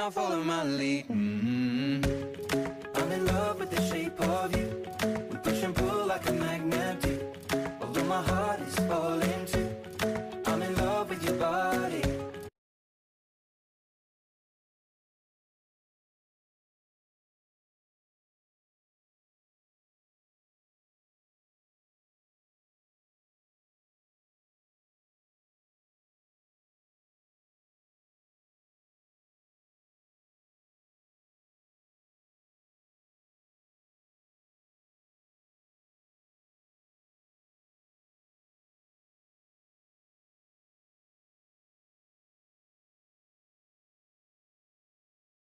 now follow my lead. I'm in love with the shape of you.